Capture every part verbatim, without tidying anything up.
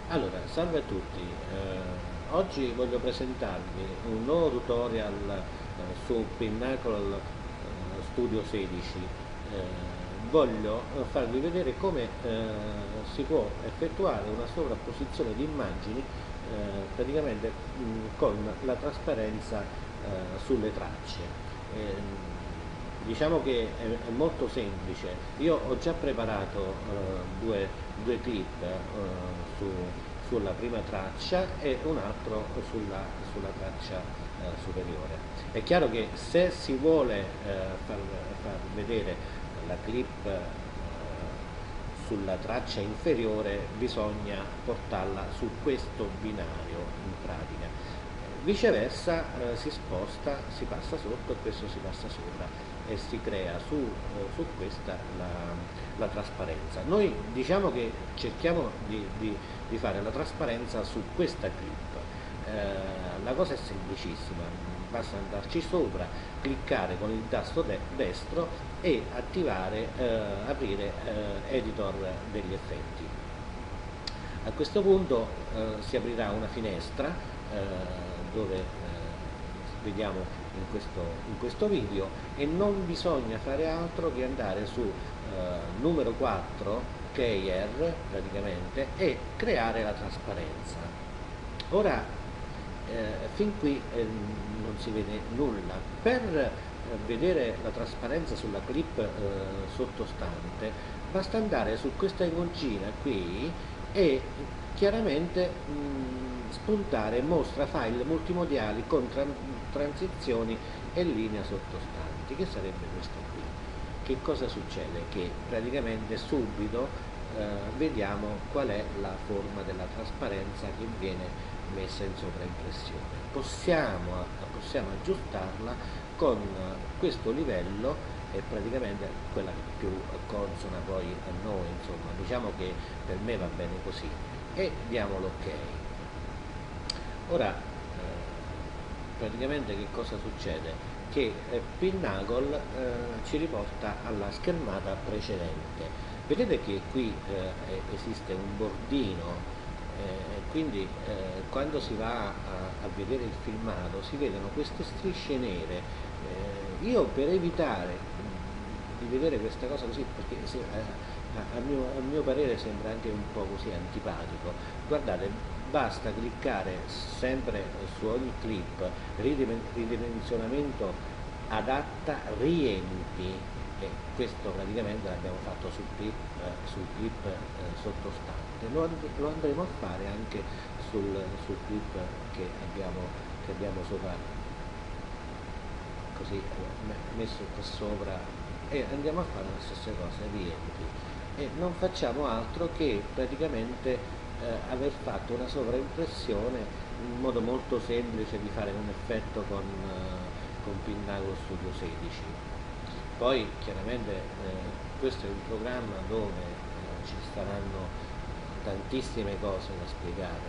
Allora, salve a tutti. Eh, oggi voglio presentarvi un nuovo tutorial eh, su Pinnacle eh, Studio sedici. Eh, voglio eh, farvi vedere come eh, si può effettuare una sovrapposizione di immagini eh, praticamente mh, con la trasparenza eh, sulle tracce. Eh, Diciamo che è, è molto semplice. Io ho già preparato eh, due, due clip eh, su, sulla prima traccia e un altro sulla, sulla traccia eh, superiore. È chiaro che se si vuole eh, far, far vedere la clip eh, sulla traccia inferiore bisogna portarla su questo binario in pratica. Viceversa eh, si sposta, si passa sotto e questo si passa sopra e si crea su, eh, su questa la, la trasparenza. Noi diciamo che cerchiamo di, di, di fare la trasparenza su questa clip. Eh, la cosa è semplicissima, basta andarci sopra, cliccare con il tasto de destro e attivare, eh, aprire eh, editor degli effetti. A questo punto eh, si aprirà una finestra eh, dove eh, vediamo in questo, in questo video e non bisogna fare altro che andare su eh, numero quattro Keyer praticamente e creare la trasparenza. Ora eh, fin qui eh, non si vede nulla. Per eh, vedere la trasparenza sulla clip eh, sottostante basta andare su questa iconcina qui e chiaramente mh, spuntare mostra file multimodiali con tran transizioni e linea sottostanti, che sarebbe questo qui. Che cosa succede? Che praticamente subito eh, vediamo qual è la forma della trasparenza che viene messa in sovraimpressione. Possiamo, possiamo aggiustarla con questo livello, è praticamente quella più consona poi a noi, insomma, diciamo che per me va bene così e diamo l'ok. Ora eh, praticamente che cosa succede? Che eh, Pinnacle eh, ci riporta alla schermata precedente. Vedete che qui eh, esiste un bordino, eh, quindi eh, quando si va a, a vedere il filmato si vedono queste strisce nere. Eh, io per evitare mh, di vedere questa cosa così, perché se, eh, a, a, mio, a mio parere sembra anche un po' così antipatico, guardate, basta cliccare sempre su ogni clip ridimensionamento adatta riempi, e questo praticamente l'abbiamo fatto sul clip, eh, sul clip eh, sottostante. Lo, and lo andremo a fare anche sul, sul clip che abbiamo, che abbiamo sopra, così eh, messo qua sopra, e andiamo a fare la stessa cosa, riempi, e non facciamo altro che praticamente eh, aver fatto una sovraimpressione, un modo molto semplice di fare un effetto con, eh, con Pinnacle Studio sedici. Poi chiaramente eh, questo è un programma dove eh, ci saranno tantissime cose da spiegare.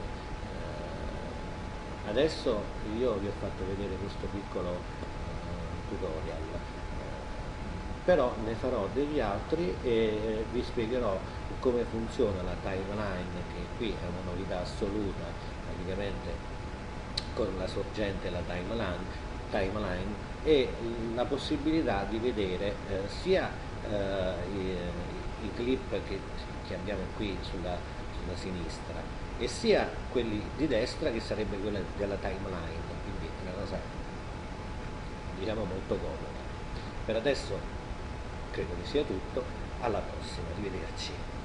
Eh, adesso io vi ho fatto vedere questo piccolo eh, tutorial, eh, però ne farò degli altri e vi spiegherò come funziona la timeline, che qui è una novità assoluta, praticamente con la sorgente e la timeline, timeline e la possibilità di vedere eh, sia eh, i, i clip che, che abbiamo qui sulla, sulla sinistra e sia quelli di destra, che sarebbe quella della timeline, quindi è una cosa diciamo molto comoda. Per adesso credo che sia tutto, alla prossima, arrivederci.